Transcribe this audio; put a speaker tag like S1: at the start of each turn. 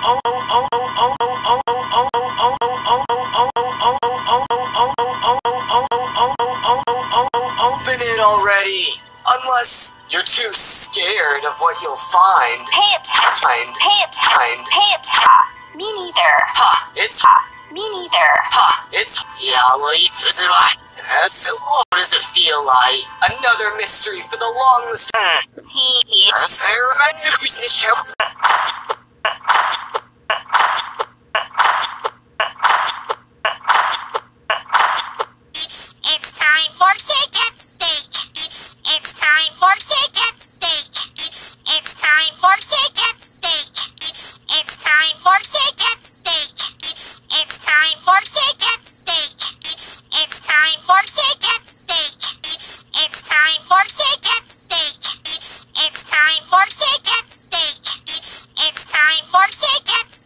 S1: Open it already. Unless you're too scared of what you'll find.
S2: Pay attention. Pay attention. Pay attention. Me neither.
S1: Ha! It's
S2: Me neither.
S1: ha! It's what does it feel like? Another mystery for the long list.
S2: It's time for cake at stake. It's time for cake at stake. It's time for cake at stake. It's time for cake at stake. It's time for cake at stake. It's time for cake at stake. It's time for cake at stake. It's time for cake at stake. It's time for cake at stake.